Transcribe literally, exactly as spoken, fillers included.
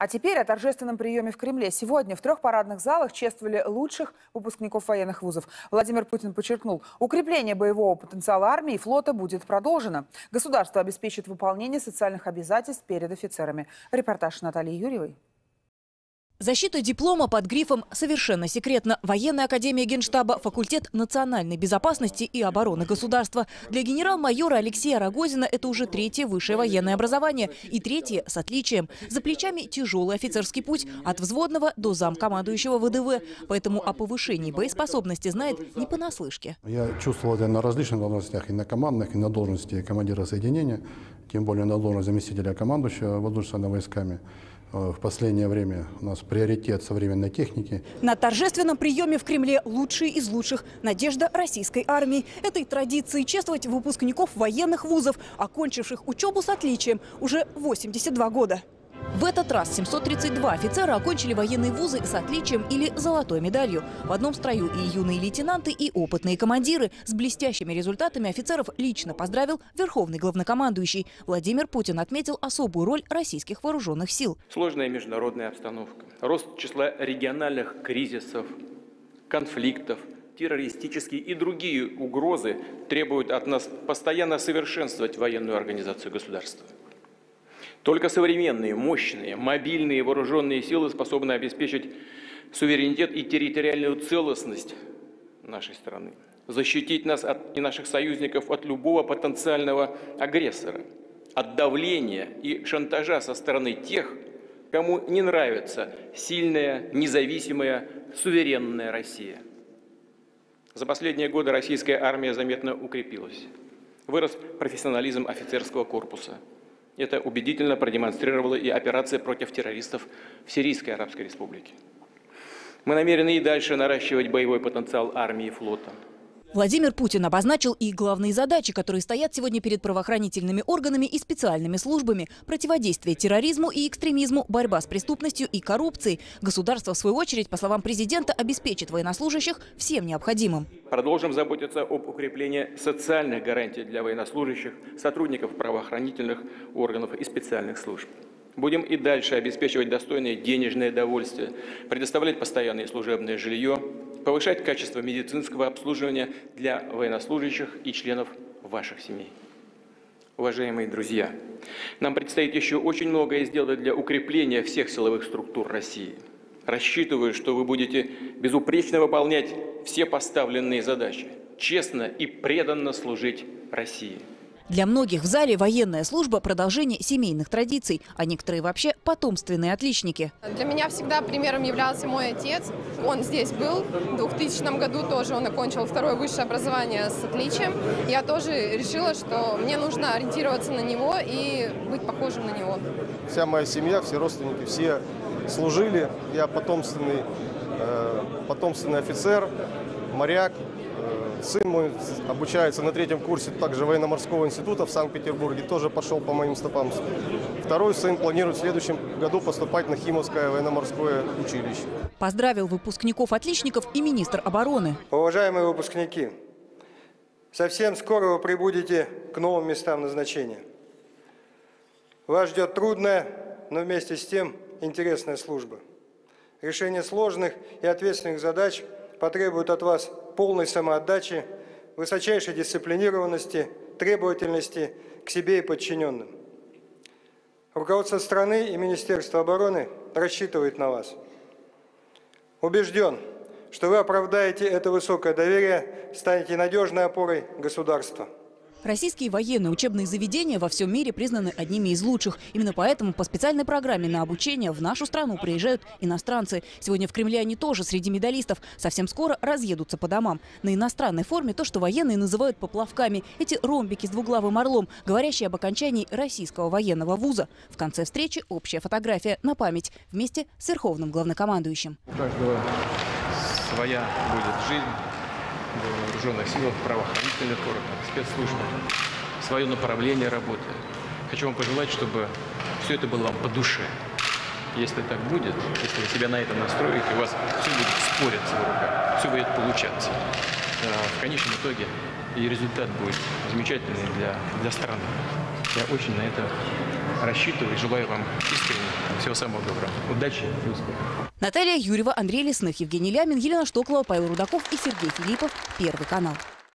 А теперь о торжественном приеме в Кремле. Сегодня в трех парадных залах чествовали лучших выпускников военных вузов. Владимир Путин подчеркнул, укрепление боевого потенциала армии и флота будет продолжено. Государство обеспечит выполнение социальных обязательств перед офицерами. Репортаж Натальи Юрьевой. Защита диплома под грифом «Совершенно секретно». Военная академия Генштаба, факультет национальной безопасности и обороны государства. Для генерал-майора Алексея Рогозина это уже третье высшее военное образование. И третье с отличием. За плечами тяжелый офицерский путь от взводного до замкомандующего ВДВ. Поэтому о повышении боеспособности знает не понаслышке. Я чувствовал это на различных должностях, и на командных, и на должности командира соединения, тем более на должность заместителя командующего воздушными войсками. В последнее время у нас приоритет современной техники. На торжественном приеме в Кремле лучшие из лучших. Надежда российской армии. Этой традиции чествовать выпускников военных вузов, окончивших учебу с отличием, уже восемьдесят два года. В этот раз семьсот тридцать два офицера окончили военные вузы с отличием или золотой медалью. В одном строю и юные лейтенанты, и опытные командиры. С блестящими результатами офицеров лично поздравил верховный главнокомандующий. Владимир Путин отметил особую роль российских вооруженных сил. Сложная международная обстановка, рост числа региональных кризисов, конфликтов, террористические и другие угрозы требуют от нас постоянно совершенствовать военную организацию государства. Только современные, мощные, мобильные вооруженные силы способны обеспечить суверенитет и территориальную целостность нашей страны, защитить нас от, и наших союзников от любого потенциального агрессора, от давления и шантажа со стороны тех, кому не нравится сильная, независимая, суверенная Россия. За последние годы российская армия заметно укрепилась. Вырос профессионализм офицерского корпуса. Это убедительно продемонстрировала и операция против террористов в Сирийской Арабской Республике. Мы намерены и дальше наращивать боевой потенциал армии и флота. Владимир Путин обозначил и главные задачи, которые стоят сегодня перед правоохранительными органами и специальными службами. Противодействие терроризму и экстремизму, борьба с преступностью и коррупцией. Государство, в свою очередь, по словам президента, обеспечит военнослужащих всем необходимым. Продолжим заботиться об укреплении социальных гарантий для военнослужащих, сотрудников правоохранительных органов и специальных служб. Будем и дальше обеспечивать достойное денежное довольствие, предоставлять постоянное служебное жилье, повышать качество медицинского обслуживания для военнослужащих и членов ваших семей. Уважаемые друзья, нам предстоит еще очень многое сделать для укрепления всех силовых структур России. Рассчитываю, что вы будете безупречно выполнять все поставленные задачи, честно и преданно служить России. Для многих в зале военная служба – продолжение семейных традиций, а некоторые вообще потомственные отличники. Для меня всегда примером являлся мой отец. Он здесь был. В двухтысячном году тоже он окончил второе высшее образование с отличием. Я тоже решила, что мне нужно ориентироваться на него и быть похожим на него. Вся моя семья, все родственники, все служили. Я потомственный, э, потомственный офицер, моряк. Сын мой обучается на третьем курсе также военно-морского института в Санкт-Петербурге, тоже пошел по моим стопам. Второй сын планирует в следующем году поступать на Химовское военно-морское училище. Поздравил выпускников-отличников и министр обороны. Уважаемые выпускники, совсем скоро вы прибудете к новым местам назначения. Вас ждет трудная, но вместе с тем интересная служба. Решение сложных и ответственных задач потребует от вас полной самоотдачи, высочайшей дисциплинированности, требовательности к себе и подчиненным. Руководство страны и Министерство обороны рассчитывает на вас. Убежден, что вы оправдаете это высокое доверие, станете надежной опорой государства. Российские военные учебные заведения во всем мире признаны одними из лучших. Именно поэтому по специальной программе на обучение в нашу страну приезжают иностранцы. Сегодня в Кремле они тоже среди медалистов. Совсем скоро разъедутся по домам. На иностранной форме то, что военные называют поплавками. Эти ромбики с двуглавым орлом, говорящие об окончании российского военного вуза. В конце встречи общая фотография на память вместе с верховным главнокомандующим. У каждого своя будет жизнь. В вооруженных силах, правоохранительных органах, спецслужбах, свое направление работы. Хочу вам пожелать, чтобы все это было вам по душе. Если так будет, если вы себя на это настроите, у вас все будет спориться в руках, все будет получаться. В конечном итоге и результат будет замечательный для, для страны. Я очень на это рассчитываю и желаю вам искренне всего самого доброго. Удачи и успехов. Наталья Юрьева, Андрей Лесных, Евгений Лямин, Елена Штоклова, Павел Рудаков и Сергей Филиппов. Первый канал.